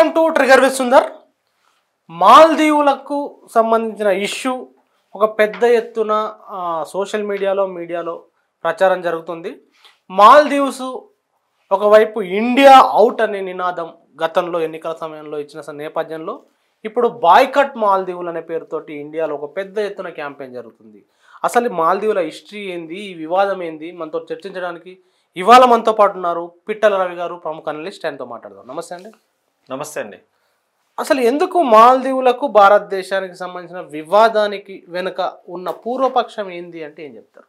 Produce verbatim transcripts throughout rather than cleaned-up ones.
Welcome to trigger with Sundar. మాల్దీవులకు సంబంధించిన issue ఒక పెద్ద ఎత్తున సోషల్ మీడియాలో మీడియాలో ప్రచారం జరుగుతుంది. మాల్దీవ్స్ ఒకవైపు ఇండియా అవుట్ అనే నినాదం గతంలో ఎన్నికల సమయంలో ఇచ్చిన నేపథ్యంలో ఇప్పుడు బాయ్కట్ మాల్దీవులు అనే పేరుతోటి ఇండియాలో ఒక పెద్ద ఎత్తున క్యాంపెయిన్ జరుగుతుంది. అసలు మాల్దీవుల హిస్టరీ ఏంది, ఈ వివాదం ఏంది, మనతో చర్చించడానికి ఇవాళ మనతో పాటు ఉన్నారు పిట్టల రవి గారు, ప్రముఖ అనలిస్ట్. ఆయనతో మాట్లాడదాం. నమస్తే అండి. నమస్తే అండి. అసలు ఎందుకు మాల్దీవులకు భారతదేశానికి సంబంధించిన వివాదానికి వెనుక ఉన్న పూర్వపక్షం ఏంది అంటే ఏం చెప్తారు?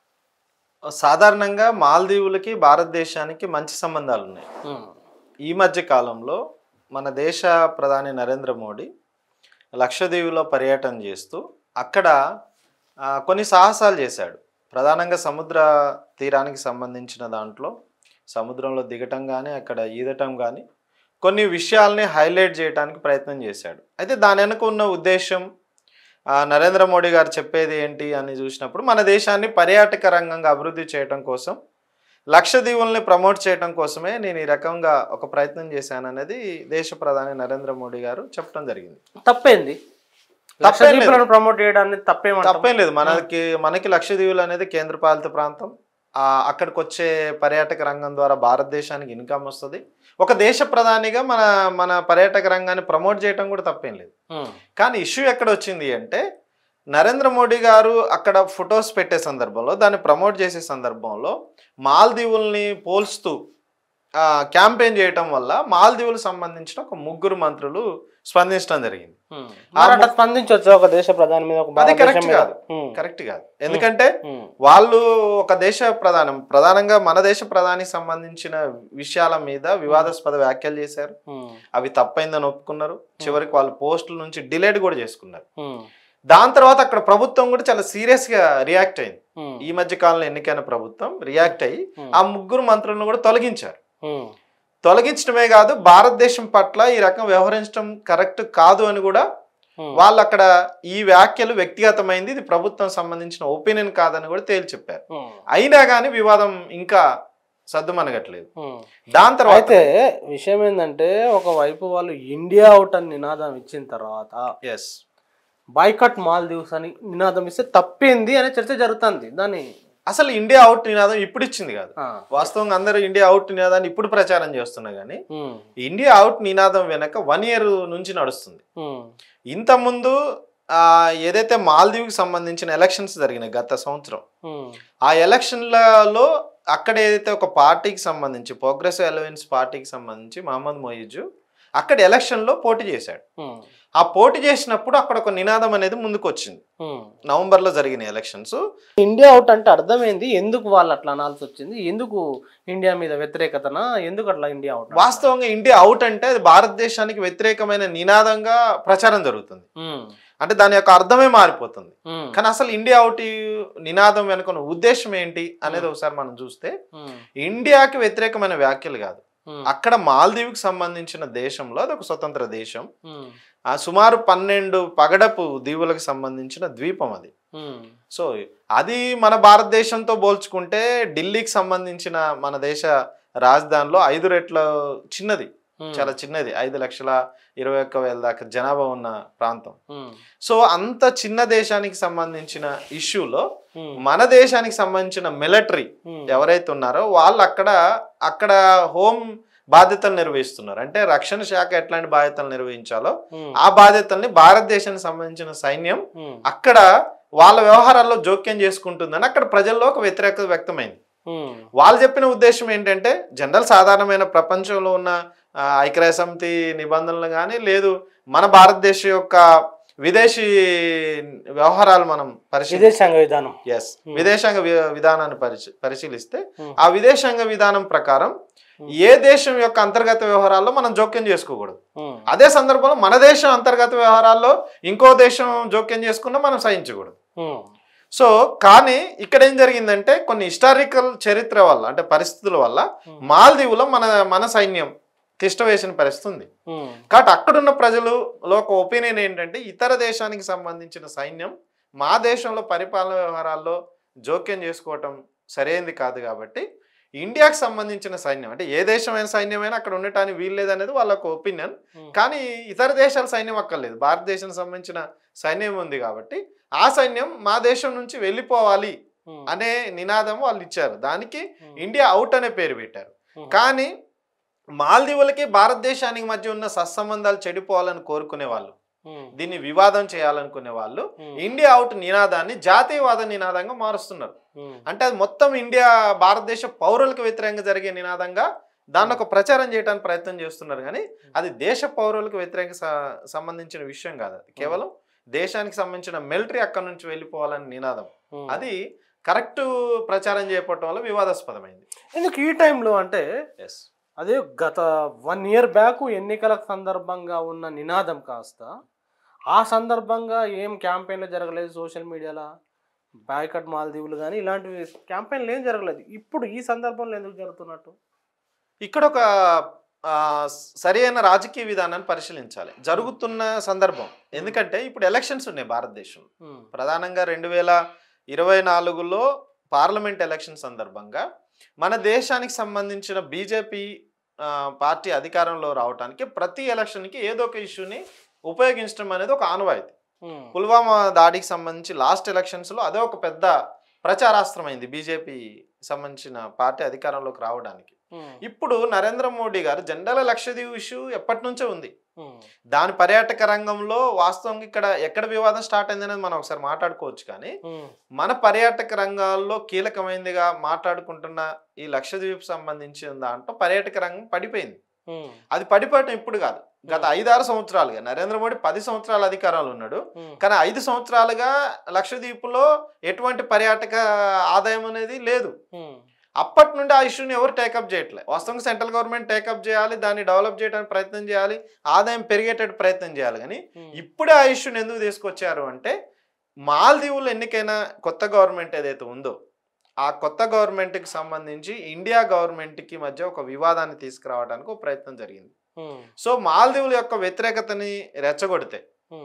సాధారణంగా మాల్దీవులకి భారతదేశానికి మంచి సంబంధాలు ఉన్నాయి. ఈ మధ్య కాలంలో మన దేశ ప్రధాని నరేంద్ర మోడీ లక్షద్వీప్లో పర్యటన చేస్తూ అక్కడ కొన్ని సాహసాలు చేశాడు. ప్రధానంగా సముద్ర తీరానికి సంబంధించిన దాంట్లో సముద్రంలో దిగటం కానీ అక్కడ ఈదటం కానీ కొన్ని విషయాల్ని హైలైట్ చేయడానికి ప్రయత్నం చేశాడు. అయితే దాని వెనుక ఉన్న ఉద్దేశం నరేంద్ర మోడీ గారు చెప్పేది ఏంటి అని చూసినప్పుడు మన దేశాన్ని పర్యాటక రంగంగా అభివృద్ధి చేయడం కోసం, లక్షద్వీపుల్ని ప్రమోట్ చేయడం కోసమే నేను ఈ రకంగా ఒక ప్రయత్నం చేశాను అనేది దేశ ప్రధాని నరేంద్ర మోడీ గారు చెప్పడం జరిగింది. తప్పేంది? ప్రమోట్ చేయడానికి తప్పేం తప్పేం లేదు. మనకి మనకి లక్షద్వీపులు అనేది కేంద్రపాలిత ప్రాంతం. అక్కడికి వచ్చే పర్యాటక రంగం ద్వారా భారతదేశానికి ఇన్కమ్ వస్తుంది. ఒక దేశ ప్రధానిగా మన మన పర్యాటక రంగాన్ని ప్రమోట్ చేయడం కూడా తప్పేం లేదు. కానీ ఇష్యూ ఎక్కడ వచ్చింది అంటే నరేంద్ర మోడీ గారు అక్కడ ఫొటోస్ పెట్టే సందర్భంలో, దాన్ని ప్రమోట్ చేసే సందర్భంలో మాల్దీవుల్ని పోల్స్తూ క్యాంపెయిన్ చేయటం వల్ల మాల్దీవులకు సంబంధించిన ఒక ముగ్గురు మంత్రులు స్పందించడం జరిగింది. స్పందించవచ్చు ఒక దేశ ప్రధాని మీద? అది కరెక్ట్ కాదు, కరెక్ట్ కాదు. ఎందుకంటే వాళ్ళు ఒక దేశ ప్రధానం ప్రధానంగా మన దేశ ప్రధానికి సంబంధించిన విషయాల మీద వివాదాస్పద వ్యాఖ్యలు చేశారు. అవి తప్పైందని ఒప్పుకున్నారు. చివరికి వాళ్ళు పోస్టుల నుంచి డిలీట్ కూడా చేసుకున్నారు. దాని తర్వాత అక్కడ ప్రభుత్వం కూడా చాలా సీరియస్ గా రియాక్ట్ అయింది. ఈ మధ్య కాలంలో ఎన్నికైన ప్రభుత్వం రియాక్ట్ అయ్యి ఆ ముగ్గురు మంత్రులను కూడా తొలగించారు. తొలగించడమే కాదు, భారతదేశం పట్ల ఈ రకం వ్యవహరించడం కరెక్ట్ కాదు అని కూడా వాళ్ళు అక్కడ ఈ వ్యాఖ్యలు వ్యక్తిగతమైంది, ఇది ప్రభుత్వం సంబంధించిన ఒపీనియన్ కాదని కూడా తేల్చి చెప్పారు. అయినా కానీ వివాదం ఇంకా సద్దుమనగట్లేదు. దాని తర్వాత అయితే విషయం ఏంటంటే ఒకవైపు వాళ్ళు ఇండియా అవుట్ అని నినాదం ఇచ్చిన తర్వాత ఎస్ బాయ్కట్ మాల్దీవ్స్ అని నినాదం ఇస్తే తప్పేంది అనే చర్చ జరుగుతుంది. దాన్ని అసలు ఇండియా అవుట్ నినాదం ఇప్పుడు ఇచ్చింది కాదు. వాస్తవంగా అందరూ ఇండియా అవుట్ నినాదాన్ని ఇప్పుడు ప్రచారం చేస్తున్నా గానీ ఇండియా అవుట్ నినాదం వెనక వన్ ఇయర్ నుంచి నడుస్తుంది. ఇంత ముందు ఆ ఏదైతే మాల్దీవ్కి సంబంధించిన ఎలక్షన్స్ జరిగినాయి గత సంవత్సరం, ఆ ఎలక్షన్లలో అక్కడ ఏదైతే ఒక పార్టీకి సంబంధించి ప్రోగ్రెసివ్ అలయన్స్ పార్టీకి సంబంధించి మహమ్మద్ మొయిజు అక్కడ ఎలక్షన్ లో పోటీ చేశాడు. ఆ పోటీ చేసినప్పుడు అక్కడ ఒక నినాదం అనేది ముందుకు వచ్చింది. నవంబర్ లో జరిగిన ఎలక్షన్స్. ఇండియా అవుట్ అంటే అర్థమైంది, ఎందుకు వాళ్ళు అట్లా అనాల్సి వచ్చింది, ఎందుకు ఇండియా మీద వ్యతిరేకతనా, ఎందుకు అట్లా ఇండియా అవుట్? వాస్తవంగా ఇండియా అవుట్ అంటే అది భారతదేశానికి వ్యతిరేకమైన నినాదంగా ప్రచారం జరుగుతుంది. అంటే దాని యొక్క అర్థమే మారిపోతుంది. కానీ అసలు ఇండియా అవుట్ నినాదం వెనుక ఉద్దేశం ఏంటి అనేది ఒకసారి మనం చూస్తే ఇండియాకి వ్యతిరేకమైన వ్యాఖ్యలు కాదు. అక్కడ మాల్దీవ్కి సంబంధించిన దేశంలో అది ఒక స్వతంత్ర దేశం. ఆ సుమారు పన్నెండు పగడపు దీవులకు సంబంధించిన ద్వీపం అది. సో అది మన భారతదేశంతో పోల్చుకుంటే ఢిల్లీకి సంబంధించిన మన దేశ రాజధానిలో ఐదు రెట్ల చిన్నది, చాలా చిన్నది. ఐదు లక్షల ఇరవై ఒక్క వేల దాకా జనాభా ఉన్న ప్రాంతం. సో అంత చిన్న దేశానికి సంబంధించిన ఇష్యూలో మన దేశానికి సంబంధించిన మిలిటరీ ఎవరైతే ఉన్నారో వాళ్ళు అక్కడ అక్కడ హోమ్ బాధ్యతలు నిర్వహిస్తున్నారు. అంటే రక్షణ శాఖ ఎట్లాంటి బాధ్యతలు నిర్వహించాలో ఆ బాధ్యతల్ని భారతదేశానికి సంబంధించిన సైన్యం అక్కడ వాళ్ళ వ్యవహారాల్లో జోక్యం చేసుకుంటుందని అక్కడ ప్రజల్లో ఒక వ్యతిరేకత వ్యక్తమైంది. వాళ్ళు చెప్పిన ఉద్దేశం ఏంటంటే జనరల్ సాధారణమైన ప్రపంచంలో ఉన్న ఐక్యరాజ్య సమితి నిబంధనలు కానీ లేదు మన భారతదేశ యొక్క విదేశీ వ్యవహారాలు మనం విదేశాంగ విధానం ఎస్ విదేశాంగ విధానాన్ని పరిశీ పరిశీలిస్తే ఆ విదేశాంగ విధానం ప్రకారం ఏ దేశం యొక్క అంతర్గత వ్యవహారాల్లో మనం జోక్యం చేసుకోకూడదు. అదే సందర్భంలో మన దేశం అంతర్గత వ్యవహారాల్లో ఇంకో దేశం జోక్యం చేసుకున్నా మనం సహించకూడదు. సో కానీ ఇక్కడ ఏం జరిగిందంటే కొన్ని హిస్టారికల్ చరిత్ర వల్ల అంటే పరిస్థితుల వల్ల మాల్దీవులో మన మన సైన్యం తిష్ట వేసిన పరిస్థితి ఉంది. కాబట్టి అక్కడున్న ప్రజలలో ఒక ఒపీనియన్ ఏంటంటే ఇతర దేశానికి సంబంధించిన సైన్యం మా దేశంలో పరిపాలన వ్యవహారాల్లో జోక్యం చేసుకోవటం సరైనది కాదు. కాబట్టి ఇండియాకి సంబంధించిన సైన్యం అంటే ఏ దేశమైన సైన్యమైనా అక్కడ ఉండటానికి వీల్లేదు అనేది వాళ్ళ ఒక ఒపీనియన్. కానీ ఇతర దేశాల సైన్యం అక్కర్లేదు, భారతదేశానికి సంబంధించిన సైన్యం ఉంది కాబట్టి ఆ సైన్యం మా దేశం నుంచి వెళ్ళిపోవాలి అనే నినాదం వాళ్ళు ఇచ్చారు. దానికి ఇండియా అవుట్ అనే పేరు పెట్టారు. కానీ మాల్దీవులకి భారతదేశానికి మధ్య ఉన్న సత్సంబంధాలు చెడిపోవాలని కోరుకునే వాళ్ళు, దీన్ని వివాదం చేయాలనుకునే వాళ్ళు ఇండియా అవుట్ నినాదాన్ని జాతీయవాద నినాదంగా మారుస్తున్నారు. అంటే అది మొత్తం ఇండియా భారతదేశ పౌరులకు వ్యతిరేకంగా జరిగే నినాదంగా దాన్ని ఒక ప్రచారం చేయడానికి ప్రయత్నం చేస్తున్నారు. కానీ అది దేశ పౌరులకు వ్యతిరేక సంబంధించిన విషయం కాదు, అది కేవలం దేశానికి సంబంధించిన మిలిటరీ అక్కడి నుంచి వెళ్ళిపోవాలని నినాదం. అది కరెక్ట్ ప్రచారం చేయకపోవటం వల్ల వివాదాస్పదమైంది. ఎందుకు ఈ టైంలో అంటే అదే గత వన్ ఇయర్ బ్యాక్ ఎన్నికల సందర్భంగా ఉన్న నినాదం కాస్త ఆ సందర్భంగా ఏం క్యాంపెయిన్లు జరగలేదు, సోషల్ మీడియాలో బాయ్కట్ మాల్దీవులు కానీ ఇలాంటివి క్యాంపెయిన్లు ఏం జరగలేదు. ఇప్పుడు ఈ సందర్భంలో ఎందుకు జరుగుతున్నట్టు? ఇక్కడ ఒక సరి అయిన రాజకీయ విధానాన్ని పరిశీలించాలి జరుగుతున్న సందర్భం. ఎందుకంటే ఇప్పుడు ఎలక్షన్స్ ఉన్నాయి భారతదేశంలో, ప్రధానంగా రెండు వేల ఇరవై నాలుగులో పార్లమెంట్ ఎలక్షన్ సందర్భంగా మన దేశానికి సంబంధించిన బీజేపీ పార్టీ అధికారంలో రావడానికి ప్రతి ఎలక్షన్కి ఏదో ఒక ఇష్యూని ఉపయోగించడం అనేది ఒక ఆనవాయితీ. పుల్వామా దాడికి సంబంధించి లాస్ట్ ఎలక్షన్స్లో అదే ఒక పెద్ద ప్రచారాస్త్రం అయింది బీజేపీ సంబంధించిన పార్టీ అధికారంలోకి రావడానికి. ఇప్పుడు నరేంద్ర మోడీ గారు జనరల్ లక్షద్వీప్ ఇష్యూ ఎప్పటి నుంచో ఉంది, దాని పర్యాటక రంగంలో వాస్తవంగా ఇక్కడ ఎక్కడ వివాదం స్టార్ట్ అయింది అనేది మనం ఒకసారి మాట్లాడుకోవచ్చు. కానీ మన పర్యాటక రంగాల్లో కీలకమైనదిగా మాట్లాడుకుంటున్న ఈ లక్షద్వీప్ సంబంధించిన దాంట్లో పర్యాటక రంగం పడిపోయింది. అది పడిపోవటం ఇప్పుడు కాదు, గత ఐదారు సంవత్సరాలుగా నరేంద్ర మోడీ పది సంవత్సరాల అధికారాలు ఉన్నాడు. కానీ ఐదు సంవత్సరాలుగా లక్షద్వీప్లో ఎటువంటి పర్యాటక ఆదాయం అనేది లేదు. అప్పటి నుండి ఆ ఇష్యూని ఎవరు టేకప్ చేయట్లేదు. వాస్తవంగా సెంట్రల్ గవర్నమెంట్ టేకప్ చేయాలి, దాన్ని డెవలప్ చేయడానికి ప్రయత్నం చేయాలి, ఆదాయం పెరిగేటట్టు ప్రయత్నం చేయాలి. కానీ ఇప్పుడే ఆ ఇష్యూని ఎందుకు తీసుకొచ్చారు అంటే మాల్దీవులు ఎన్నికైన కొత్త గవర్నమెంట్ ఏదైతే ఉందో ఆ కొత్త గవర్నమెంట్కి సంబంధించి ఇండియా గవర్నమెంట్కి మధ్య ఒక వివాదాన్ని తీసుకురావడానికి ఒక ప్రయత్నం జరిగింది. సో మాల్దీవుల యొక్క వ్యతిరేకతని రెచ్చగొడితే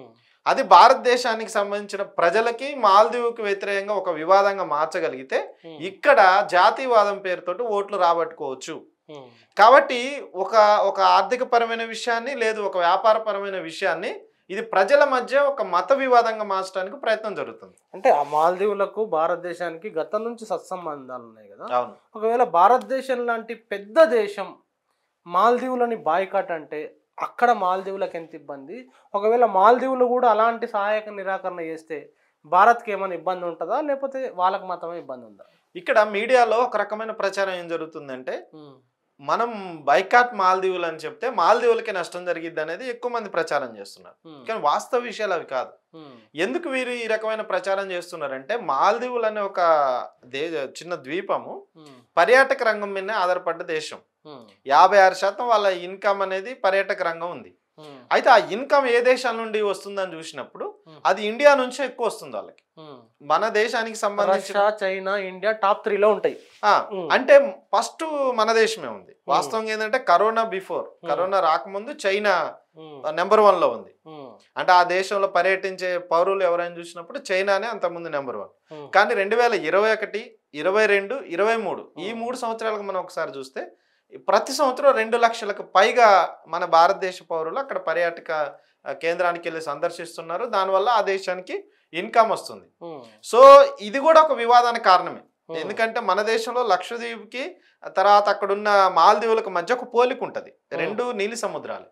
అది భారతదేశానికి సంబంధించిన ప్రజలకి మాల్దీవుకి వ్యతిరేకంగా ఒక వివాదంగా మార్చగలిగితే ఇక్కడ జాతీయవాదం పేరుతోటి ఓట్లు రాబట్టుకోవచ్చు. కాబట్టి ఒక ఒక ఆర్థిక పరమైన విషయాన్ని లేదు ఒక వ్యాపారపరమైన విషయాన్ని ఇది ప్రజల మధ్య ఒక మత వివాదంగా మార్చడానికి ప్రయత్నం జరుగుతుంది. అంటే ఆ మాల్దీవులకు భారతదేశానికి గతం నుంచి సత్సంబంధాలు ఉన్నాయి కదా. అవును. ఒకవేళ భారతదేశం లాంటి పెద్ద దేశం మాల్దీవులని బాయ్కాట్ అంటే అక్కడ మాల్దీవులకు ఎంత ఇబ్బంది, ఒకవేళ మాల్దీవులు కూడా అలాంటి సహాయక నిరాకరణ చేస్తే భారత్కి ఏమైనా ఇబ్బంది ఉంటుందా లేకపోతే వాళ్ళకి మాత్రమే ఇబ్బంది ఉందా? ఇక్కడ మీడియాలో ఒక రకమైన ప్రచారం ఏం జరుగుతుందంటే మనం బైకాట్ మాల్దీవులు అని చెప్తే మాల్దీవులకి నష్టం జరిగిద్ది అనేది ఎక్కువ మంది ప్రచారం చేస్తున్నారు. కానీ వాస్తవ విషయాలు అవి కాదు. ఎందుకు వీరు ఈ రకమైన ప్రచారం చేస్తున్నారంటే మాల్దీవులు అనే ఒక దే చిన్న ద్వీపము పర్యాటక రంగం మీదనే ఆధారపడ్డ దేశం. యాభై ఆరు శాతం వాళ్ళ ఇన్కమ్ అనేది పర్యాటక రంగం ఉంది. అయితే ఆ ఇన్కమ్ ఏ దేశాల నుండి వస్తుందని చూసినప్పుడు అది ఇండియా నుంచే ఎక్కువ వస్తుంది వాళ్ళకి. మన దేశానికి సంబంధించి చైనా ఇండియా టాప్ త్రీలో ఉంటాయి. అంటే ఫస్ట్ మన దేశమే ఉంది. వాస్తవంగా ఏంటంటే కరోనా బిఫోర్ కరోనా రాకముందు చైనా నెంబర్ వన్ లో ఉంది. అంటే ఆ దేశంలో పర్యటించే పౌరులు ఎవరైనా చూసినప్పుడు చైనానే అంతకుముందు నెంబర్ వన్. కానీ రెండు వేల ఇరవై ఒకటి ఇరవై రెండు ఇరవై మూడు ఈ మూడు సంవత్సరాలకు మనం ఒకసారి చూస్తే ప్రతి సంవత్సరం రెండు లక్షలకు పైగా మన భారతదేశ పౌరులు అక్కడ పర్యాటక కేంద్రానికి వెళ్ళి సందర్శిస్తున్నారు. దానివల్ల ఆ దేశానికి ఇన్కమ్ వస్తుంది. సో ఇది కూడా ఒక వివాదానికి కారణమే. ఎందుకంటే మన దేశంలో లక్షద్వీప్కి తర్వాత అక్కడున్న మాల్దీవులకు మధ్య ఒక పోలిక ఉంటుంది. రెండు నీలి సముద్రాలు,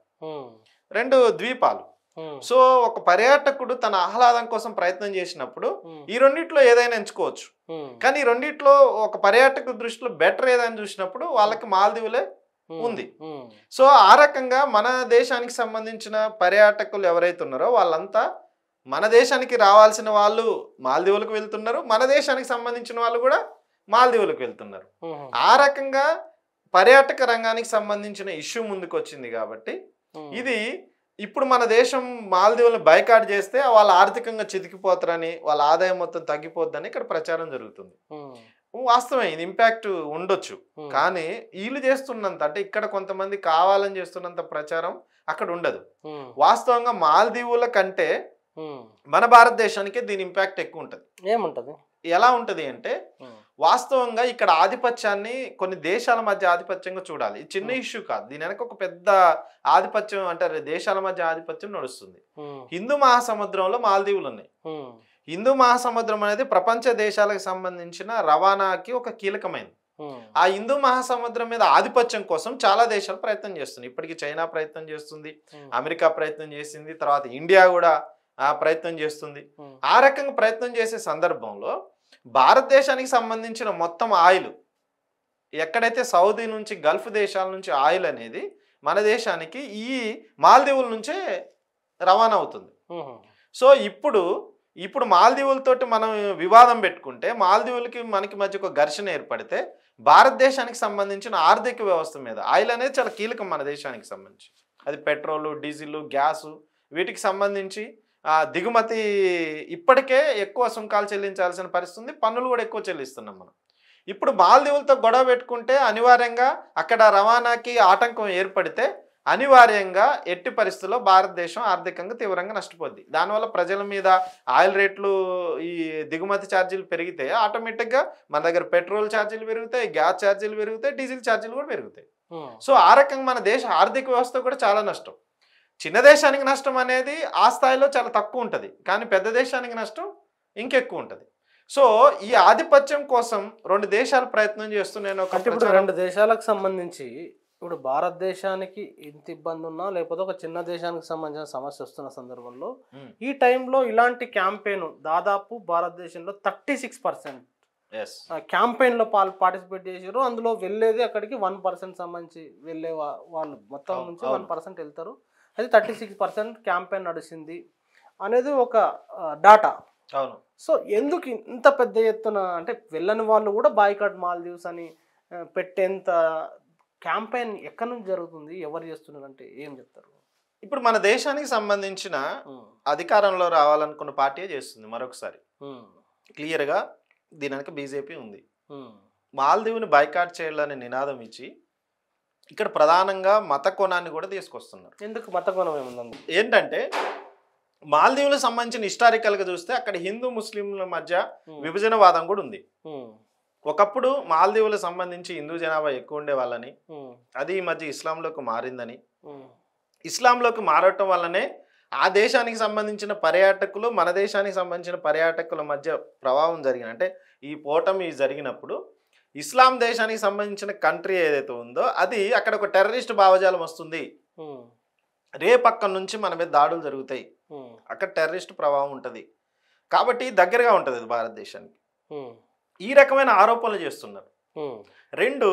రెండు ద్వీపాలు. సో ఒక పర్యాటకుడు తన ఆహ్లాదం కోసం ప్రయత్నం చేసినప్పుడు ఈ రెండిట్లో ఏదైనా ఎంచుకోవచ్చు. కానీ ఈ రెండిట్లో ఒక పర్యాటకు దృష్టిలో బెటర్ ఏదైనా చూసినప్పుడు వాళ్ళకి మాల్దీవులే ఉంది. సో ఆ రకంగా మన దేశానికి సంబంధించిన పర్యాటకులు ఎవరైతే ఉన్నారో వాళ్ళంతా మన దేశానికి రావాల్సిన వాళ్ళు మాల్దీవులకు వెళ్తున్నారు, మన దేశానికి సంబంధించిన వాళ్ళు కూడా మాల్దీవులకు వెళ్తున్నారు. ఆ రకంగా పర్యాటక రంగానికి సంబంధించిన ఇష్యూ ముందుకు వచ్చింది. కాబట్టి ఇది ఇప్పుడు మన దేశం మాల్దీవులను బైకాట్ చేస్తే వాళ్ళు ఆర్థికంగా చితికిపోతారని, వాళ్ళ ఆదాయం మొత్తం తగ్గిపోద్దని ఇక్కడ ప్రచారం జరుగుతుంది. వాస్తవమే ఇది ఇంపాక్ట్ ఉండొచ్చు. కానీ వీళ్ళు చేస్తున్నంత అంటే ఇక్కడ కొంతమంది కావాలని చేస్తున్నంత ప్రచారం అక్కడ ఉండదు. వాస్తవంగా మాల్దీవుల కంటే మన భారతదేశానికే దీని ఇంపాక్ట్ ఎక్కువ ఉంటుంది. ఏముంటది? ఎలా ఉంటది అంటే వాస్తవంగా ఇక్కడ ఆధిపత్యాన్ని కొన్ని దేశాల మధ్య ఆధిపత్యంగా చూడాలి. ఇది చిన్న ఇష్యూ కాదు, దీని వెనక ఒక పెద్ద ఆధిపత్యం అంటే దేశాల మధ్య ఆధిపత్యం నడుస్తుంది. హిందూ మహాసముద్రంలో మాల్దీవులు ఉన్నాయి. హిందూ మహాసముద్రం అనేది ప్రపంచ దేశాలకు సంబంధించిన రవాణాకి ఒక కీలకమైనది. ఆ హిందూ మహాసముద్రం మీద ఆధిపత్యం కోసం చాలా దేశాలు ప్రయత్నం చేస్తుంది. ఇప్పటికీ చైనా ప్రయత్నం చేస్తుంది, అమెరికా ప్రయత్నం చేసింది, తర్వాత ఇండియా కూడా ఆ ప్రయత్నం చేస్తుంది. ఆ రకంగా ప్రయత్నం చేసే సందర్భంలో భారతదేశానికి సంబంధించిన మొత్తం ఆయిల్ ఎక్కడైతే సౌదీ నుంచి గల్ఫ్ దేశాల నుంచి ఆయిల్ అనేది మన దేశానికి ఈ మాల్దీవుల నుంచే రవాణా అవుతుంది. సో ఇప్పుడు ఇప్పుడు మాల్దీవులతోటి మనం వివాదం పెట్టుకుంటే మాల్దీవులకి మనకి మధ్య ఒక ఘర్షణ ఏర్పడితే భారతదేశానికి సంబంధించిన ఆర్థిక వ్యవస్థ మీద ఆయిల్ అనేది చాలా కీలకం మన దేశానికి సంబంధించి. అది పెట్రోలు, డీజిల్, గ్యాసు వీటికి సంబంధించి దిగుమతి ఇప్పటికే ఎక్కువ సుంకాలు చెల్లించాల్సిన పరిస్థితి ఉంది, పన్నులు కూడా ఎక్కువ చెల్లిస్తున్నాం మనం. ఇప్పుడు మాల్దీవులతో గొడవ పెట్టుకుంటే అనివార్యంగా అక్కడ రవాణాకి ఆటంకం ఏర్పడితే అనివార్యంగా ఎట్టి పరిస్థితుల్లో భారతదేశం ఆర్థికంగా తీవ్రంగా నష్టపోద్ది. దానివల్ల ప్రజల మీద ఆయిల్ రేట్లు, ఈ దిగుమతి ఛార్జీలు పెరిగితే ఆటోమేటిక్గా మన దగ్గర పెట్రోల్ ఛార్జీలు పెరుగుతాయి, గ్యాస్ ఛార్జీలు పెరుగుతాయి, డీజిల్ ఛార్జీలు కూడా పెరుగుతాయి. సో ఆ రకంగా మన దేశ ఆర్థిక వ్యవస్థ కూడా చాలా నష్టం. చిన్న దేశానికి నష్టం అనేది ఆ స్థాయిలో చాలా తక్కువ ఉంటుంది, కానీ పెద్ద దేశానికి నష్టం ఇంకెక్కువ ఉంటుంది. సో ఈ ఆధిపత్యం కోసం రెండు దేశాలు ప్రయత్నం చేస్తున్నాయి. రెండు దేశాలకు సంబంధించి ఇప్పుడు భారతదేశానికి ఇంత ఇబ్బంది ఉన్నా లేకపోతే ఒక చిన్న దేశానికి సంబంధించిన సమస్య వస్తున్న సందర్భంలో ఈ టైంలో ఇలాంటి క్యాంపెయిన్ దాదాపు భారతదేశంలో థర్టీ సిక్స్ పర్సెంట్ క్యాంపెయిన్లో పాల్ పార్టిసిపేట్ చేశారు. అందులో వెళ్ళేది అక్కడికి వన్ పర్సెంట్ సంబంధించి వెళ్ళే వాళ్ళు మొత్తం నుంచి వన్ పర్సెంట్ వెళ్తారు. అది థర్టీ సిక్స్ పర్సెంంట్ క్యాంపెయిన్ నడిచింది అనేది ఒక డాటా. అవును. సో ఎందుకు ఇంత పెద్ద ఎత్తున అంటే వెళ్ళని వాళ్ళు కూడా బాయ్కాట్ మాల్దీవ్స్ అని పెట్టేంత క్యాంపెయిన్ ఎక్కడి నుంచి జరుగుతుంది, ఎవరు చేస్తున్నారు అంటే ఏం చెప్తారు? ఇప్పుడు మన దేశానికి సంబంధించిన అధికారంలో రావాలనుకున్న పార్టీ చేస్తుంది. మరొకసారి క్లియర్గా దీని వెనక బీజేపీ ఉంది. మాల్దీవుని బాయ్కాట్ చేయాలని నినాదం ఇచ్చి ఇక్కడ ప్రధానంగా మత కోణాన్ని కూడా తీసుకొస్తున్నారు. ఎందుకు మత కోణం ఏముందండి? ఏంటంటే మాల్దీవులకు సంబంధించిన హిస్టారికల్గా చూస్తే అక్కడ హిందూ ముస్లింల మధ్య విభజనవాదం కూడా ఉంది. ఒకప్పుడు మాల్దీవులకు సంబంధించి హిందూ జనాభా ఎక్కువ ఉండే వాళ్ళని, అది ఈ మధ్య ఇస్లాంలోకి మారిందని, ఇస్లాంలోకి మారటం వల్లనే ఆ దేశానికి సంబంధించిన పర్యాటకులు మన దేశానికి సంబంధించిన పర్యాటకుల మధ్య ప్రభావం జరిగింది. అంటే ఈ పోటమి జరిగినప్పుడు ఇస్లాం దేశానికి సంబంధించిన కంట్రీ ఏదైతే ఉందో అది అక్కడ ఒక టెర్రరిస్ట్ భావజాలం వస్తుంది, రేపక్కడి నుంచి మన మీద దాడులు జరుగుతాయి, అక్కడ టెర్రరిస్ట్ ప్రభావం ఉంటుంది, కాబట్టి దగ్గరగా ఉంటుంది అది భారతదేశానికి. ఈ రకమైన ఆరోపణలు చేస్తున్నారు. రెండు,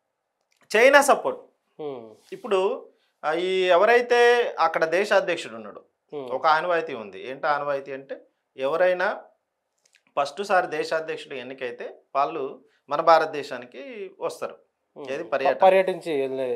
చైనా సపోర్ట్. ఇప్పుడు ఈ ఎవరైతే అక్కడ దేశ అధ్యక్షుడు ఉన్నాడు, ఒక ఆనవాయితీ ఉంది. ఏంటి ఆనవాయితీ అంటే ఎవరైనా ఫస్ట్ సారి దేశాధ్యక్షుడు ఎన్నికైతే వాళ్ళు మన భారతదేశానికి వస్తారు, ఏది పర్యటన పర్యటించి.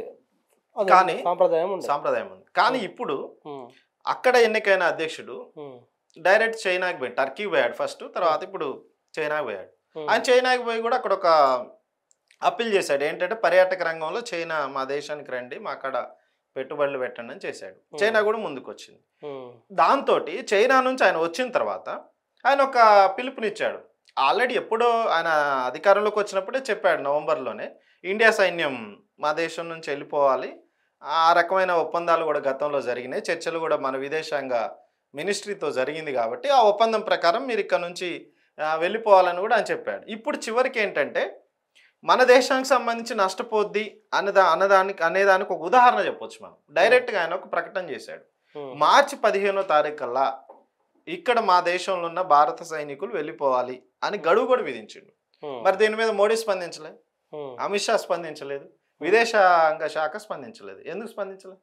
కానీ సాంప్రదాయం సాంప్రదాయం ఉంది. కానీ ఇప్పుడు అక్కడ ఎన్నికైన అధ్యక్షుడు డైరెక్ట్ చైనాకి పోయాడు, టర్కీ పోయాడు ఫస్ట్, తర్వాత ఇప్పుడు చైనాకి పోయాడు. ఆయన చైనాకి పోయి కూడా అక్కడ ఒక అప్పీల్ చేశాడు. ఏంటంటే పర్యాటక రంగంలో చైనా మా దేశానికి రండి, మా అక్కడ పెట్టుబడులు పెట్టండి అని చేశాడు. చైనా కూడా ముందుకు వచ్చింది. దాంతో చైనా నుంచి ఆయన వచ్చిన తర్వాత ఆయన ఒక పిలుపునిచ్చాడు. ఆల్రెడీ ఎప్పుడో ఆయన అధికారంలోకి వచ్చినప్పుడే చెప్పాడు, నవంబర్లోనే ఇండియా సైన్యం మా దేశం నుంచి వెళ్ళిపోవాలి. ఆ రకమైన ఒప్పందాలు కూడా గతంలో జరిగినాయి, చర్చలు కూడా మన విదేశాంగ మినిస్ట్రీతో జరిగింది. కాబట్టి ఆ ఒప్పందం ప్రకారం మీరు ఇక్కడ నుంచి వెళ్ళిపోవాలని కూడా ఆయన చెప్పాడు. ఇప్పుడు చివరికి ఏంటంటే మన దేశానికి సంబంధించి నష్టపోద్ది అన్నదా అన్నదానికి అనేదానికి ఒక ఉదాహరణ చెప్పొచ్చు మనం. డైరెక్ట్గా ఆయన ఒక ప్రకటన చేశాడు, మార్చి పదిహేనో తారీఖు కల్లా ఇక్కడ మా దేశంలో ఉన్న భారత సైనికులు వెళ్ళిపోవాలి అని గడువు కూడా విధించిండు. మరి దీని మీద మోడీ స్పందించలేదు, అమిత్ షా స్పందించలేదు, విదేశాంగ శాఖ స్పందించలేదు. ఎందుకు స్పందించలేదు?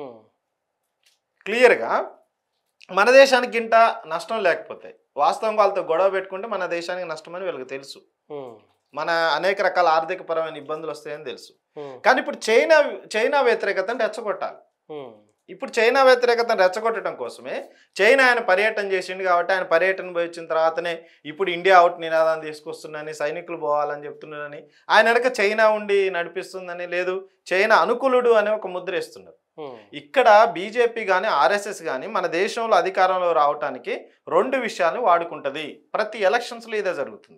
క్లియర్గా మన దేశానికి గింట నష్టం లేకపోతే వాస్తవంగా వాళ్ళతో గొడవ పెట్టుకుంటే మన దేశానికి నష్టం అని వీళ్ళకి తెలుసు, మన అనేక రకాల ఆర్థిక పరమైన ఇబ్బందులు వస్తాయని తెలుసు. కానీ ఇప్పుడు చైనా చైనా వ్యతిరేకతను రెచ్చగొట్టాలి. ఇప్పుడు చైనా వ్యతిరేకతను రెచ్చగొట్టడం కోసమే చైనా ఆయన పర్యటన చేసిండు. కాబట్టి ఆయన పర్యటన పోయి వచ్చిన తర్వాతనే ఇప్పుడు ఇండియా అవుట్ నినాదాన్ని తీసుకొస్తుందని, సైనికులు పోవాలని చెప్తున్నారని, ఆయన వెనక చైనా ఉండి నడిపిస్తుందని, లేదు చైనా అనుకూలుడు అనే ఒక ముద్ర వేస్తున్నారు. ఇక్కడ బీజేపీ కానీ ఆర్ఎస్ఎస్ కానీ మన దేశంలో అధికారంలో రావడానికి రెండు విషయాలను వాడుకుంటుంది. ప్రతి ఎలక్షన్స్లో ఇదే జరుగుతుంది.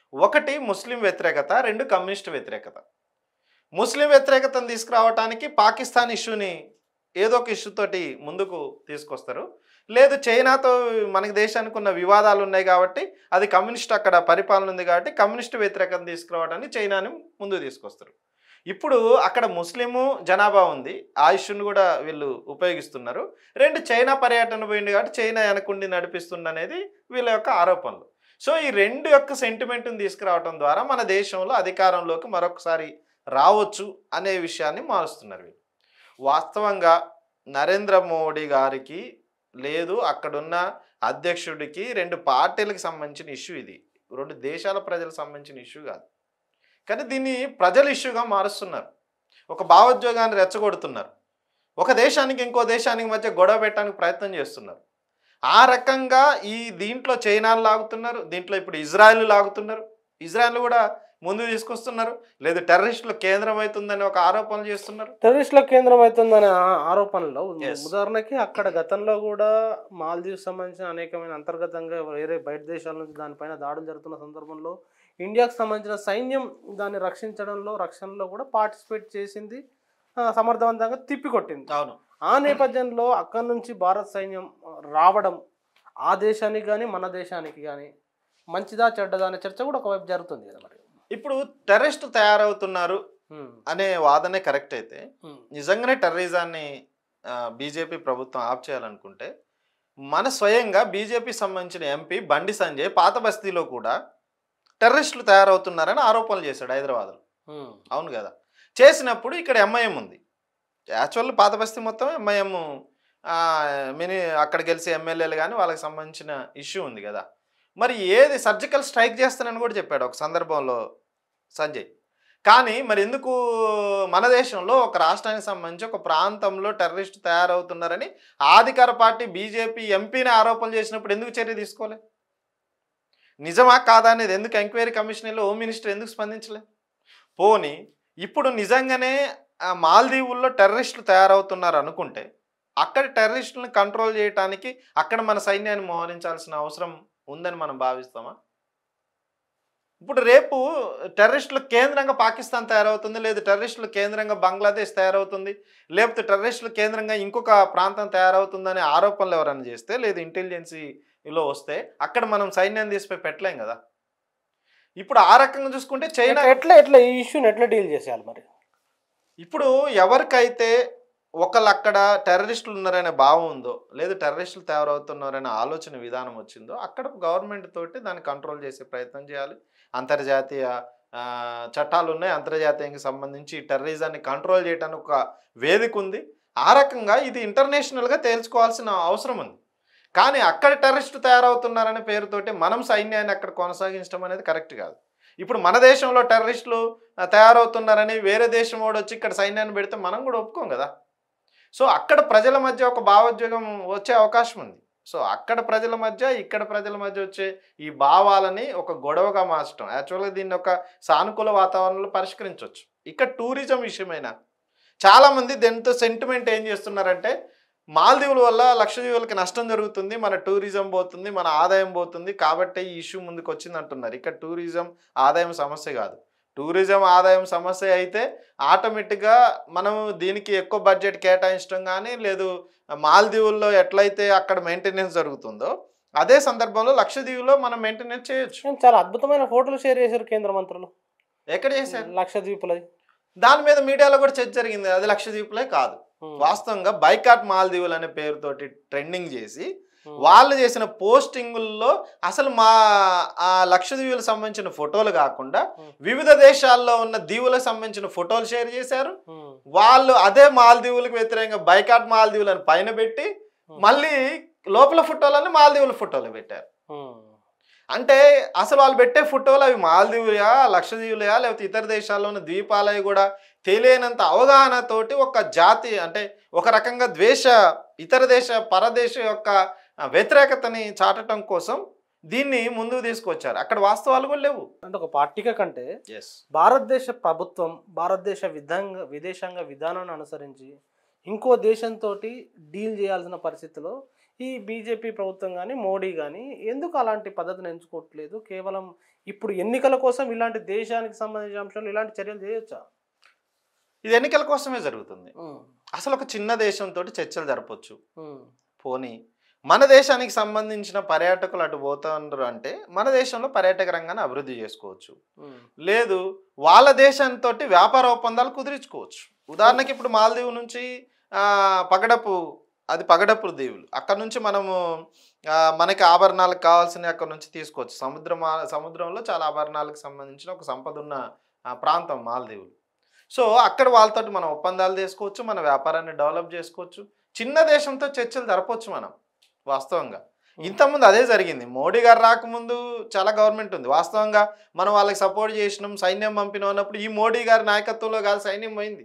ఒకటి ముస్లిం వ్యతిరేకత, రెండు కమ్యూనిస్ట్ వ్యతిరేకత. ముస్లిం వ్యతిరేకతను తీసుకురావడానికి పాకిస్తాన్ ఇష్యూని ఏదో ఒక ఇష్యూ తోటి ముందుకు తీసుకొస్తారు. లేదు చైనాతో మనకి దేశానికి ఉన్న వివాదాలు ఉన్నాయి కాబట్టి అది కమ్యూనిస్ట్ అక్కడ పరిపాలన ఉంది కాబట్టి కమ్యూనిస్ట్ వ్యతిరేకతను తీసుకురావడానికి చైనాని ముందుకు తీసుకొస్తారు. ఇప్పుడు అక్కడ ముస్లిము జనాభా ఉంది, ఆ ఇష్యూని కూడా వీళ్ళు ఉపయోగిస్తున్నారు. రెండు చైనా పర్యటన పోయింది కాబట్టి చైనా వెనకుండి నడిపిస్తుంది అనేది వీళ్ళ యొక్క ఆరోపణలు. సో ఈ రెండు యొక్క సెంటిమెంట్ని తీసుకురావడం ద్వారా మన దేశంలో అధికారంలోకి మరొకసారి రావచ్చు అనే విషయాన్ని మారుస్తున్నారు వీళ్ళు. వాస్తవంగా నరేంద్ర మోడీ గారికి లేదు అక్కడున్న అధ్యక్షుడికి రెండు పార్టీలకు సంబంధించిన ఇష్యూ ఇది, రెండు దేశాల ప్రజలకు సంబంధించిన ఇష్యూ కాదు. కానీ దీన్ని ప్రజల ఇష్యూగా మారుస్తున్నారు, ఒక భావోద్వేగాన్ని రెచ్చగొడుతున్నారు, ఒక దేశానికి ఇంకో దేశానికి మధ్య గొడవ పెట్టడానికి ప్రయత్నం చేస్తున్నారు. ఆ రకంగా ఈ దీంట్లో చైనాను లాగుతున్నారు, దీంట్లో ఇప్పుడు ఇజ్రాయెల్ లాగుతున్నారు, ఇజ్రాయెల్ కూడా ముందు తీసుకొస్తున్నారు. లేదు టెర్రరిస్టుల కేంద్రం అవుతుందని ఒక ఆరోపణలు చేస్తున్నారు. టెర్రరిస్టుల కేంద్రం అవుతుందనే ఆరోపణలో ఉదాహరణకి అక్కడ గతంలో కూడా మాల్దీవ్స్ సంబంధించిన అనేకమైన అంతర్గతంగా వేరే బయట దేశాల నుంచి దానిపైన దాడులు జరుగుతున్న సందర్భంలో ఇండియాకు సంబంధించిన సైన్యం దాన్ని రక్షించడంలో రక్షణలో కూడా పార్టిసిపేట్ చేసింది, సమర్థవంతంగా తిప్పికొట్టింది. అవును. ఆ నేపథ్యంలో అక్కడి నుంచి భారత సైన్యం రావడం ఆ దేశానికి కానీ మన దేశానికి కానీ మంచిదా చెడ్డదా అనే చర్చ కూడా ఒకవైపు జరుగుతుంది కదా. మరి ఇప్పుడు టెర్రరిస్ట్ తయారవుతున్నారు అనే వాదనే కరెక్ట్ అయితే నిజంగానే టెర్రరిజాన్ని బీజేపీ ప్రభుత్వం ఆప్ చేయాలనుకుంటే మన స్వయంగా బీజేపీ సంబంధించిన ఎంపీ బండి సంజయ్ పాత బస్తీలో కూడా టెర్రరిస్టులు తయారవుతున్నారని ఆరోపణలు చేశాడు హైదరాబాద్లో. అవును కదా. చేసినప్పుడు ఇక్కడ ఎంఐఎం ఉంది, యాక్చువల్ పాత బస్తీ మొత్తం ఎంఐఎం మినీ అక్కడ గెలిచే ఎమ్మెల్యేలు కానీ వాళ్ళకి సంబంధించిన ఇష్యూ ఉంది కదా. మరి ఏది సర్జికల్ స్ట్రైక్ చేస్తానని కూడా చెప్పాడు ఒక సందర్భంలో సంజయ్. కానీ మరి ఎందుకు మన దేశంలో ఒక రాష్ట్రానికి సంబంధించి ఒక ప్రాంతంలో టెర్రరిస్ట్ తయారవుతున్నారని అధికార పార్టీ బీజేపీ ఎంపీని ఆరోపణలు చేసినప్పుడు ఎందుకు చర్య తీసుకోలే? నిజమా కాదా అనేది ఎందుకు ఎంక్వైరీ కమిషన్లో హోమ్ మినిస్టర్ ఎందుకు స్పందించలే? పోనీ ఇప్పుడు నిజంగానే మాల్దీవుల్లో టెర్రరిస్టులు తయారవుతున్నారు అనుకుంటే అక్కడ టెర్రరిస్టులను కంట్రోల్ చేయడానికి అక్కడ మన సైన్యాన్ని మోహరించాల్సిన అవసరం ఉందని మనం భావిస్తామా? ఇప్పుడు రేపు టెర్రరిస్టుల కేంద్రంగా పాకిస్తాన్ తయారవుతుంది, లేదు టెర్రరిస్టుల కేంద్రంగా బంగ్లాదేశ్ తయారవుతుంది, లేకపోతే టెర్రరిస్టుల కేంద్రంగా ఇంకొక ప్రాంతం తయారవుతుందనే ఆరోపణలు ఎవరైనా చేస్తే, లేదు ఇంటెలిజెన్సీలో వస్తే అక్కడ మనం సైన్యాన్ని తీసిపోయి పెట్టలేం కదా. ఇప్పుడు ఆ రకంగా చూసుకుంటే చైనా ఎట్లా ఎట్లా ఈ ఇష్యూని ఎట్లా డీల్ చేసేయాలి మరి? ఇప్పుడు ఎవరికైతే ఒకళ్ళు అక్కడ టెర్రరిస్టులు ఉన్నారనే భావం ఉందో, లేదు టెర్రరిస్టులు తయారవుతున్నారనే ఆలోచన విధానం వచ్చిందో అక్కడ గవర్నమెంట్ తోటి దాన్ని కంట్రోల్ చేసే ప్రయత్నం చేయాలి. అంతర్జాతీయ చట్టాలు ఉన్నాయి, అంతర్జాతీయంగా సంబంధించి టెర్రరిజాన్ని కంట్రోల్ చేయడానికి ఒక వేదిక ఉంది. ఆ రకంగా ఇది ఇంటర్నేషనల్గా తేల్చుకోవాల్సిన అవసరం ఉంది. కానీ అక్కడ టెర్రరిస్టులు తయారవుతున్నారనే పేరుతోటి మనం సైన్యాన్ని అక్కడ కొనసాగించడం అనేది కరెక్ట్ కాదు. ఇప్పుడు మన దేశంలో టెర్రరిస్టులు తయారవుతున్నారని వేరే దేశం వాడు వచ్చి ఇక్కడ సైన్యాన్ని పెడితే మనం కూడా ఒప్పుకోం కదా. సో అక్కడ ప్రజల మధ్య ఒక భావోద్వేగం వచ్చే అవకాశం ఉంది. సో అక్కడ ప్రజల మధ్య ఇక్కడ ప్రజల మధ్య వచ్చే ఈ భావాలని ఒక గొడవగా మార్చడం, యాక్చువల్గా దీన్ని ఒక సానుకూల వాతావరణంలో పరిష్కరించవచ్చు. ఇక్కడ టూరిజం విషయమైనా చాలామంది దీంతో సెంటిమెంట్ ఏం చేస్తున్నారంటే మాల్దీవుల వల్ల లక్షద్వీపులకి నష్టం జరుగుతుంది, మన టూరిజం పోతుంది, మన ఆదాయం పోతుంది కాబట్టి ఈ ఇష్యూ ముందుకు వచ్చింది అంటున్నారు. ఇక్కడ టూరిజం ఆదాయం సమస్య కాదు. టూరిజం ఆదాయం సమస్య అయితే ఆటోమేటిక్గా మనం దీనికి ఎక్కువ బడ్జెట్ కేటాయించడం కానీ, లేదు మాల్దీవుల్లో ఎట్లయితే అక్కడ మెయింటెనెన్స్ జరుగుతుందో అదే సందర్భంలో లక్షద్వీప్లో మనం మెయింటెనెన్స్ చేయొచ్చు. చాలా అద్భుతమైన ఫోటోలు షేర్ చేశారు కేంద్ర మంత్రులు. ఎక్కడ చేశారు? లక్షద్వీపులో. దాని మీద మీడియాలో కూడా చర్చ జరిగింది, అది లక్షద్వీపులే కాదు. వాస్తవంగా బైకాట్ మాల్దీవులు అనే పేరుతోటి ట్రెండింగ్ చేసి వాళ్ళు చేసిన పోస్టింగుల్లో అసలు మా ఆ లక్షద్వీపులకు సంబంధించిన ఫోటోలు కాకుండా వివిధ దేశాల్లో ఉన్న దీవులకు సంబంధించిన ఫోటోలు షేర్ చేశారు. వాళ్ళు అదే మాల్దీవులకు వ్యతిరేకంగా బైకాట్ మాల్దీవులు అని పైన పెట్టి మళ్ళీ లోపల ఫోటోలని మాల్దీవుల ఫోటోలు పెట్టారు. అంటే అసలు వాళ్ళు పెట్టే ఫోటోలు అవి మాల్దీవులయా లక్షద్వీపులయా లేకపోతే ఇతర దేశాల్లో ఉన్న ద్వీపాలవి కూడా తెలియనంత అవగాహనతోటి ఒక జాతి అంటే ఒక రకంగా ద్వేష ఇతర దేశ పరదేశ యొక్క వ్యతిరేకతని చాటడం కోసం దీన్ని ముందుకు తీసుకొచ్చారు. అక్కడ వాస్తవాలు కూడా లేవు. అంటే ఒక పార్టీక కంటే భారతదేశ ప్రభుత్వం భారతదేశ విధంగా విదేశాంగ విధానాన్ని అనుసరించి ఇంకో దేశంతో డీల్ చేయాల్సిన పరిస్థితిలో ఈ బీజేపీ ప్రభుత్వం కానీ మోడీ కానీ ఎందుకు అలాంటి పద్ధతిని ఎంచుకోవట్లేదు? కేవలం ఇప్పుడు ఎన్నికల కోసం ఇలాంటి దేశానికి సంబంధించిన అంశాలు ఇలాంటి చర్యలు చేయొచ్చా? ఇది ఎన్నికల కోసమే జరుగుతుంది. అసలు ఒక చిన్న దేశంతో చర్చలు జరపొచ్చు. పోనీ మన దేశానికి సంబంధించిన పర్యాటకులు అటు పోతున్నారు అంటే మన దేశంలో పర్యాటక రంగాన్ని అభివృద్ధి చేసుకోవచ్చు. లేదు వాళ్ళ దేశంతో వ్యాపార ఒప్పందాలు కుదిరించుకోవచ్చు. ఉదాహరణకి ఇప్పుడు మాల్దీవ్ నుంచి పగడపు అది పగడపు దీవులు, అక్కడ నుంచి మనము మనకి ఆభరణాలకు కావాల్సినవి అక్కడ నుంచి తీసుకోవచ్చు. సముద్రం సముద్రంలో చాలా ఆభరణాలకు సంబంధించిన ఒక సంపద ఉన్న ప్రాంతం మాల్దీవులు. సో అక్కడ వాళ్ళతో మనం ఒప్పందాలు చేసుకోవచ్చు, మన వ్యాపారాన్ని డెవలప్ చేసుకోవచ్చు. చిన్న దేశంతో చర్చలు జరపవచ్చు మనం. వాస్తవంగా ఇంతకుముందు అదే జరిగింది. మోడీ గారు రాకముందు చాలా గవర్నమెంట్ ఉంది. వాస్తవంగా మనం వాళ్ళకి సపోర్ట్ చేసినాం, సైన్యం పంపినాం అన్నప్పుడు ఈ మోడీ గారి నాయకత్వంలో కాదు సైన్యం పోయింది,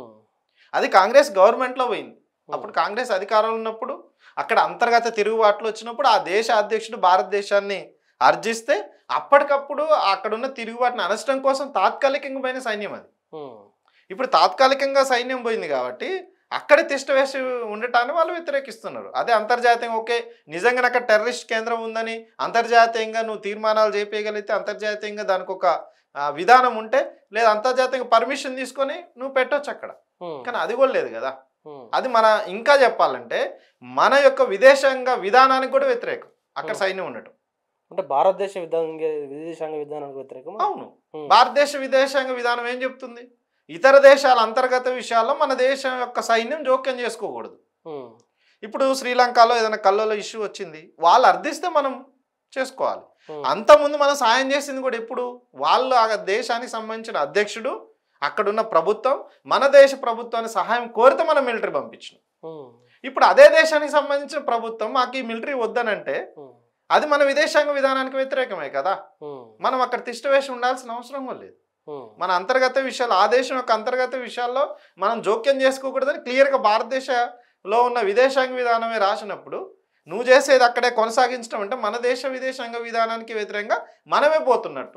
అది కాంగ్రెస్ గవర్నమెంట్లో పోయింది. అప్పుడు కాంగ్రెస్ అధికారంలో ఉన్నప్పుడు అక్కడ అంతర్గత తిరుగుబాట్లు వచ్చినప్పుడు ఆ దేశ అధ్యక్షుడు భారతదేశాన్ని అర్జిస్తే అప్పటికప్పుడు అక్కడున్న తిరుగుబాటుని అనచడం కోసం తాత్కాలికంగా పోయిన సైన్యం అది. ఇప్పుడు తాత్కాలికంగా సైన్యం పోయింది కాబట్టి అక్కడ తిష్ట వేసి ఉండటాన్ని వాళ్ళు వ్యతిరేకిస్తున్నారు. అదే అంతర్జాతీయంగా ఓకే నిజంగా అక్కడ టెర్రరిస్ట్ కేంద్రం ఉందని అంతర్జాతీయంగా నువ్వు తీర్మానాలు చేపేయగలిగితే, అంతర్జాతీయంగా దానికి ఒక విధానం ఉంటే, లేదా అంతర్జాతీయంగా పర్మిషన్ తీసుకొని నువ్వు పెట్టవచ్చు అక్కడ. కానీ అది కూడా లేదు కదా. అది మన ఇంకా చెప్పాలంటే మన యొక్క విదేశాంగ విధానానికి కూడా వ్యతిరేకం అక్కడ సైన్యం ఉండటం. అంటే భారతదేశ విధానంగా విదేశాంగ విధానానికి వ్యతిరేకం. అవును, భారతదేశ విదేశాంగ విధానం ఏం చెప్తుంది? ఇతర దేశాల అంతర్గత విషయాల్లో మన దేశం యొక్క సైన్యం జోక్యం చేసుకోకూడదు. ఇప్పుడు శ్రీలంకలో ఏదైనా కల్లోల ఇష్యూ వచ్చింది, వాళ్ళు అర్థిస్తే మనం చేసుకోవాలి. అంతకుముందు మనం సాయం చేసింది కూడా ఎప్పుడు వాళ్ళు ఆ దేశానికి సంబంధించిన అధ్యక్షుడు, అక్కడున్న ప్రభుత్వం మన దేశ ప్రభుత్వాన్ని సహాయం కోరితే మనం మిలిటరీ పంపించినాం. ఇప్పుడు అదే దేశానికి సంబంధించిన ప్రభుత్వం మాకు ఈ మిలిటరీ వద్దనంటే అది మన విదేశాంగ విధానానికి వ్యతిరేకమే కదా. మనం అక్కడ తిష్ట వేసి ఉండాల్సిన అవసరం కూడా లేదు. మన అంతర్గత విషయాలు ఆ దేశం యొక్క అంతర్గత విషయాల్లో మనం జోక్యం చేసుకోకూడదని క్లియర్గా భారతదేశంలో ఉన్న విదేశాంగ విధానమే రాసినప్పుడు నువ్వు చేసేది అక్కడే కొనసాగించడం అంటే మన దేశ విదేశాంగ విధానానికి వ్యతిరేకంగా మనమే పోతున్నట్టు.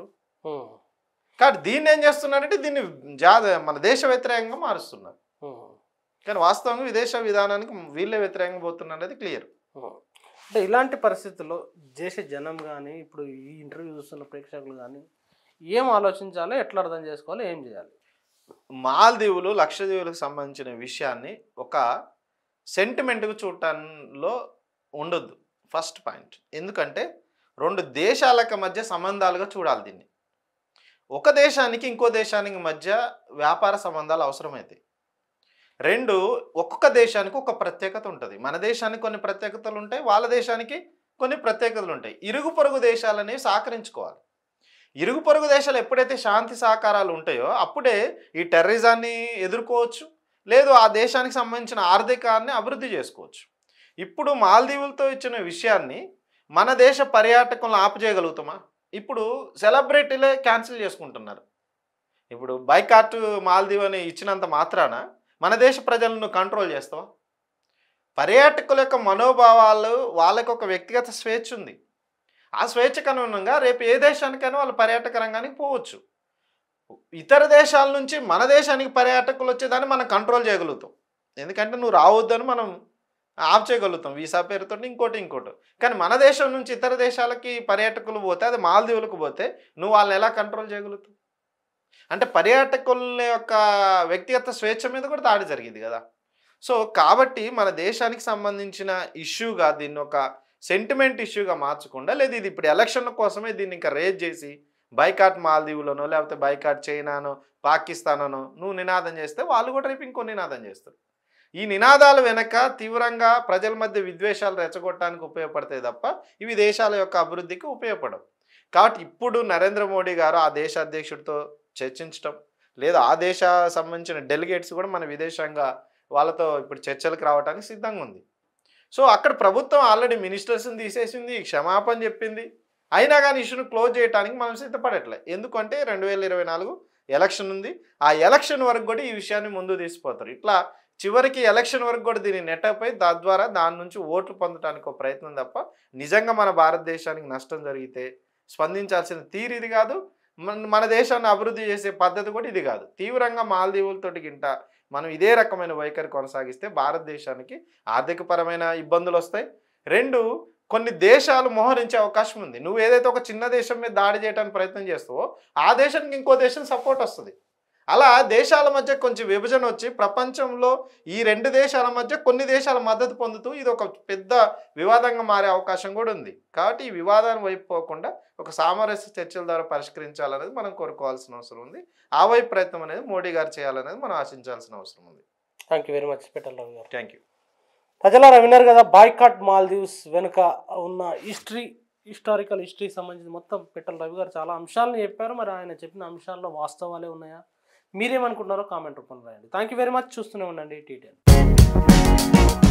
కాబట్టి దీన్ని ఏం చేస్తున్నారంటే దీన్ని జా మన దేశ వ్యతిరేకంగా మారుస్తున్నారు. కానీ వాస్తవంగా విదేశ విధానానికి వీళ్ళే వ్యతిరేకంగా పోతున్నారు అనేది క్లియర్. అంటే ఇలాంటి పరిస్థితుల్లో దేశ జనం కానీ ఇప్పుడు ఈ ఇంటర్వ్యూ చూస్తున్న ప్రేక్షకులు కానీ ఏం ఆలోచించాలి, ఎట్లా అర్థం చేసుకోవాలి, ఏం చేయాలి? మాల్దీవులు లక్షద్వీపులకు సంబంధించిన విషయాన్ని ఒక సెంటిమెంట్గా చూడటంలో ఉండొద్దు ఫస్ట్ పాయింట్. ఎందుకంటే రెండు దేశాలకు మధ్య సంబంధాలుగా చూడాలి దీన్ని. ఒక దేశానికి ఇంకో దేశానికి మధ్య వ్యాపార సంబంధాలు అవసరమవుతాయి. రెండు ఒక్కొక్క దేశానికి ఒక ప్రత్యేకత ఉంటుంది. మన దేశానికి కొన్ని ప్రత్యేకతలు ఉంటాయి, వాళ్ళ దేశానికి కొన్ని ప్రత్యేకతలు ఉంటాయి. ఇరుగు పొరుగు దేశాలనేవి సహకరించుకోవాలి. ఇరుగు పొరుగు దేశాలు ఎప్పుడైతే శాంతి సహకారాలు ఉంటాయో అప్పుడే ఈ టెర్రరిజాన్ని ఎదుర్కోవచ్చు, లేదు ఆ దేశానికి సంబంధించిన ఆర్థికాన్ని అభివృద్ధి చేసుకోవచ్చు. ఇప్పుడు మాల్దీవులతో ఇచ్చిన విషయాన్ని మన దేశ పర్యాటకులను ఆపుచేయగలుగుతామా? ఇప్పుడు సెలబ్రిటీలే క్యాన్సిల్ చేసుకుంటున్నారు. ఇప్పుడు బైకాట్ మాల్దీవ్ అని ఇచ్చినంత మాత్రాన మన దేశ ప్రజలను కంట్రోల్ చేస్తావా? పర్యాటకుల యొక్క మనోభావాలు వాళ్ళకి ఒక వ్యక్తిగత స్వేచ్ఛ ఉంది. ఆ స్వేచ్ఛకు అనుగుణంగా రేపు ఏ దేశానికైనా వాళ్ళు పర్యాటక రంగానికి పోవచ్చు. ఇతర దేశాల నుంచి మన దేశానికి పర్యాటకులు వచ్చేదాన్ని మనం కంట్రోల్ చేయగలుగుతాం. ఎందుకంటే నువ్వు రావద్దని మనం ఆఫ్ చేయగలుగుతాం వీసా పేరుతో, ఇంకోటి ఇంకోటి. కానీ మన దేశం నుంచి ఇతర దేశాలకి పర్యాటకులు పోతే, అది మాల్దీవులకు పోతే నువ్వు వాళ్ళని ఎలా కంట్రోల్ చేయగలుగుతావు? అంటే పర్యాటకుల యొక్క వ్యక్తిగత స్వేచ్ఛ మీద కూడా దాడి జరిగింది కదా. సో కాబట్టి మన దేశానికి సంబంధించిన ఇష్యూగా దీన్ని ఒక సెంటిమెంట్ ఇష్యూగా మార్చకుండా, లేదు ఇది ఇప్పుడు ఎలక్షన్ల కోసమే దీన్ని ఇంకా రేజ్ చేసి బైకాట్ మాల్దీవులనో లేకపోతే బైకాట్ చైనానో పాకిస్తానో నువ్వు నినాదం చేస్తే వాళ్ళు కూడా రేపు ఇంకో నినాదం చేస్తారు. ఈ నినాదాల వెనక తీవ్రంగా ప్రజల మధ్య విద్వేషాలు రెచ్చగొట్టడానికి ఉపయోగపడతాయి తప్ప ఇవి దేశాల యొక్క అభివృద్ధికి ఉపయోగపడవు. కాబట్టి ఇప్పుడు నరేంద్ర మోడీ గారు ఆ దేశ అధ్యక్షుడితో చర్చించడం, లేదా ఆ దేశ సంబంధించిన డెలిగేట్స్ కూడా మన విదేశాంగ వాళ్ళతో ఇప్పుడు చర్చలకు రావడానికి సిద్ధంగా ఉంది. సో అక్కడ ప్రభుత్వం ఆల్రెడీ మినిస్టర్స్ని తీసేసింది, క్షమాపణ చెప్పింది, అయినా కానీ ఇష్యూను క్లోజ్ చేయడానికి మనం సిద్ధపడట్లే. ఎందుకంటే రెండు వేల ఇరవై నాలుగు ఎలక్షన్ ఉంది. ఆ ఎలక్షన్ వరకు కూడా ఈ విషయాన్ని ముందు తీసుకుపోతారు. ఇట్లా చివరికి ఎలక్షన్ వరకు కూడా దీన్ని నెట్టపై తద్వారా దాని నుంచి ఓట్లు పొందడానికి ఒక ప్రయత్నం తప్ప నిజంగా మన భారతదేశానికి నష్టం జరిగితే స్పందించాల్సిన తీరు ఇది కాదు. మన మన దేశాన్ని అభివృద్ధి చేసే పద్ధతి కూడా ఇది కాదు. తీవ్రంగా మాల్దీవులతోటి గింట మనం ఇదే రకమైన వైఖరి కొనసాగిస్తే భారతదేశానికి ఆర్థికపరమైన ఇబ్బందులు వస్తాయి. రెండు కొన్ని దేశాలు మోహరించే అవకాశం ఉంది. నువ్వు ఏదైతే ఒక చిన్న దేశం మీద దాడి చేయడానికి ప్రయత్నం చేస్తావో ఆ దేశానికి ఇంకో దేశం సపోర్ట్ వస్తుంది. అలా దేశాల మధ్య కొంచెం విభజన వచ్చి ప్రపంచంలో ఈ రెండు దేశాల మధ్య కొన్ని దేశాల మద్దతు పొందుతూ ఇది ఒక పెద్ద వివాదంగా మారే అవకాశం కూడా ఉంది. కాబట్టి ఈ వివాదాన్ని వైపు పోకుండా ఒక సామరస్య చర్చల ద్వారా పరిష్కరించాలనేది మనం కోరుకోవాల్సిన అవసరం ఉంది. ఆ వైపు ప్రయత్నం అనేది మోడీ గారు చేయాలనేది మనం ఆశించాల్సిన అవసరం ఉంది. Thank you very much Pittala Ravi garu. Thank you. ప్రజలారా విన్నారు కదా, బాయ్కాట్ మాల్దీవ్స్ వెనుక ఉన్న హిస్టరీ హిస్టారికల్ హిస్టరీకి సంబంధించి మొత్తం పిట్టల రవి గారు చాలా అంశాలను చెప్పారు. మరి ఆయన చెప్పిన అంశాల్లో వాస్తవాలే ఉన్నాయా, మీరేమనుకుంటున్నారో కామెంట్ రూపంలో రాయండి. Thank you very much. చూస్తూనే ఉండండి టీ టెన్.